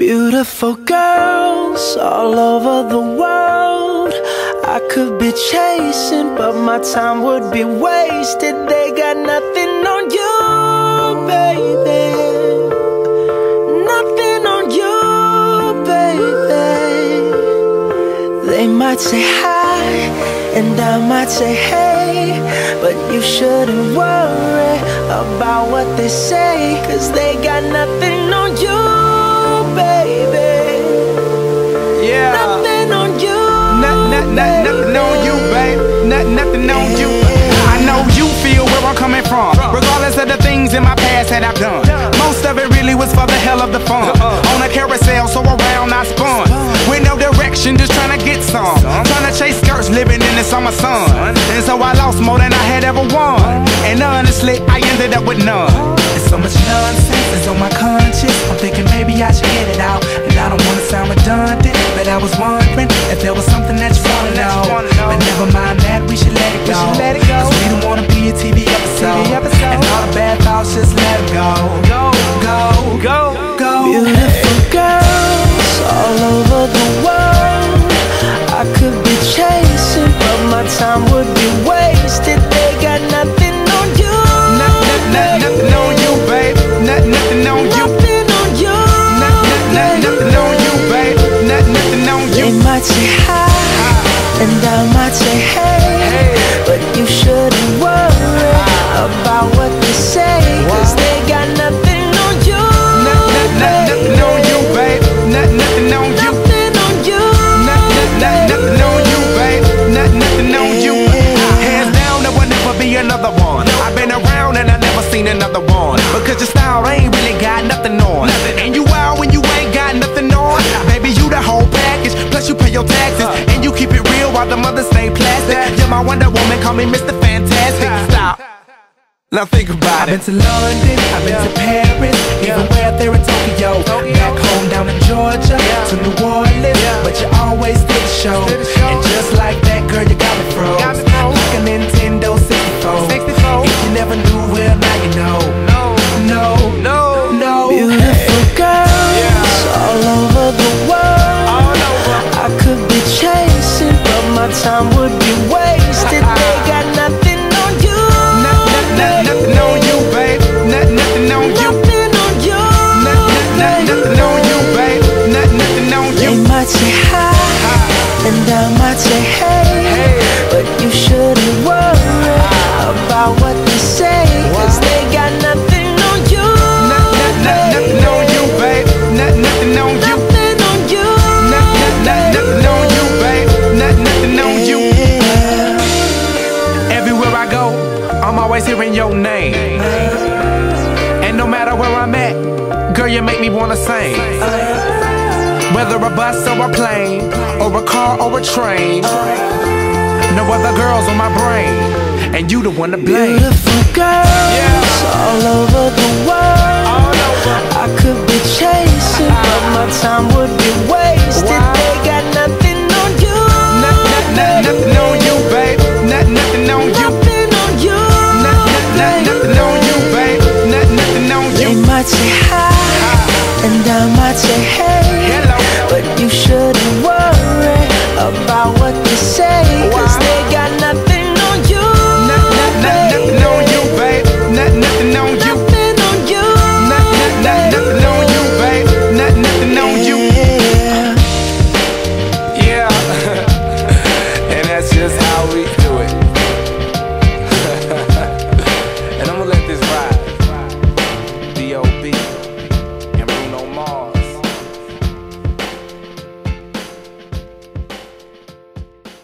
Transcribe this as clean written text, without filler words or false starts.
Beautiful girls all over the world I could be chasing, but my time would be wasted. They got nothing on you, baby. Nothing on you, baby. They might say hi, and I might say hey, but you shouldn't worry about what they say, 'cause they got nothing on you, baby. Yeah. Nothing on you. Nothing on you, babe. Nothing on you. I know you feel where I'm coming from, regardless of the things in my past that I've done. Most of it really was for the hell of the fun. On a carousel, so around I spun, with no direction, just trying to get some. Trying to chase skirts, living in the summer sun. And so I lost more than I had ever won. And honestly, I ended up with none. There's so much nonsense is on my conscience. I'm thinking maybe I should get it out. And I don't want to sound redundant, but I was wondering if there was something that you wanna know. But never mind that, we should let it go. 'Cause we don't wanna be a TV episode. And all the bad thoughts, just let them go. Go. Beautiful girls all over the world I could be chasing, but my time would be wasted. They got nothing on you. Nothing on you, babe. Nothing on you. Nothing on you. Nothing on you, babe. Nothing on you. They might say hi, and I might say hey, but you shouldn't worry about what they say, 'cause they got nothing on you. Nothing on you, babe. Nothing on you. Nothing on you. Nothing on you, babe. Nothing on you. Hands down, there will never be another one. I've been around and I never seen another one. Because your style ain't really got nothing on. And you wild when you ain't got nothing on. Baby, you the whole package. Plus you pay your taxes, and you keep it real while the mothers stay plastic. You're my Wonder Woman, call me Mr. Fantastic. Stop. Now think about it. I've been to London, I've been to Paris, even where there in Tokyo. Back home down in Georgia, to New Orleans, but you always did the show. And just like that, girl, you got me froze, like a Nintendo 64. If you never knew, well, now you know. No. Beautiful girls all over the world I could be chasing, but my time would be wasted. They got nothing on you. Nothing on you, babe. Nothing on you. Nothing on you. Nothing on you, babe. Nothing on you. They might say hi, and I might say hey, but you shouldn't worry about what they say, 'cause they got nothing on you. Nothing on you, babe. Nothing on you. Nothing on you. Nothing on you, babe. Nothing on you. Everywhere I go, I'm always hearing your name. And no matter where I'm at, girl, you make me wanna sing. Whether a bus or a plane, or a car or a train, no other girls on my brain, and you the one to blame. Beautiful girls all over the world I could be chasing, but my time would be wasted. They got nothing on you. Nothing on you, babe. Nothing on you. Nothing on you. Nothing on you, babe. Nothing on you. They might say hi, and I might say hey, but you shouldn't worry about what they say, 'cause they got nothing on you. Nothing on you, babe. Nothing on you.